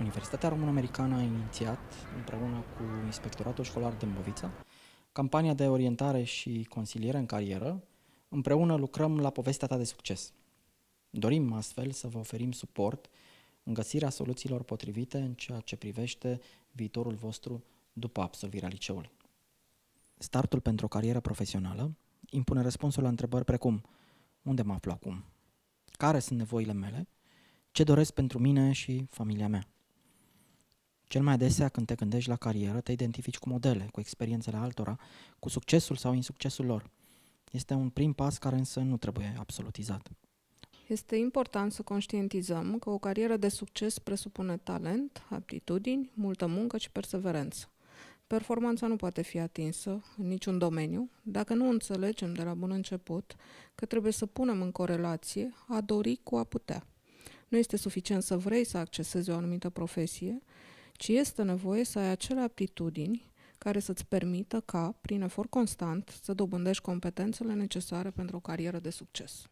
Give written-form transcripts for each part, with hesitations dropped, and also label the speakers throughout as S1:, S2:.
S1: Universitatea Român-Americană a inițiat, împreună cu Inspectoratul Școlar Dâmbovița, campania de orientare și consiliere în carieră. Împreună lucrăm la povestea ta de succes. Dorim astfel să vă oferim suport în găsirea soluțiilor potrivite în ceea ce privește viitorul vostru după absolvirea liceului. Startul pentru o carieră profesională impune răspunsul la întrebări precum: unde mă aflu acum? Care sunt nevoile mele? Ce doresc pentru mine și familia mea? Cel mai adesea, când te gândești la carieră, te identifici cu modele, cu experiențele altora, cu succesul sau insuccesul lor. Este un prim pas care însă nu trebuie absolutizat.
S2: Este important să conștientizăm că o carieră de succes presupune talent, aptitudini, multă muncă și perseverență. Performanța nu poate fi atinsă în niciun domeniu dacă nu înțelegem de la bun început că trebuie să punem în corelație a dori cu a putea. Nu este suficient să vrei să accesezi o anumită profesie, ci este nevoie să ai acele aptitudini care să-ți permită ca, prin efort constant, să dobândești competențele necesare pentru o carieră de succes.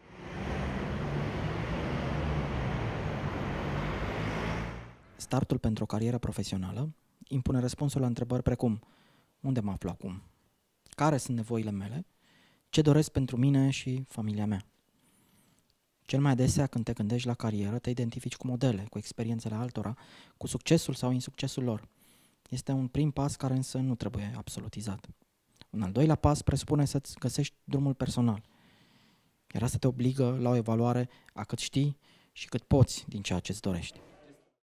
S1: Startul pentru o carieră profesională impune răspunsul la întrebări precum: unde mă aflu acum? Care sunt nevoile mele? Ce doresc pentru mine și familia mea? Cel mai adesea, când te gândești la carieră, te identifici cu modele, cu experiențele altora, cu succesul sau insuccesul lor. Este un prim pas care însă nu trebuie absolutizat. Un al doilea pas presupune să-ți găsești drumul personal, iar asta te obligă la o evaluare a cât știi și cât poți din ceea ce îți dorești.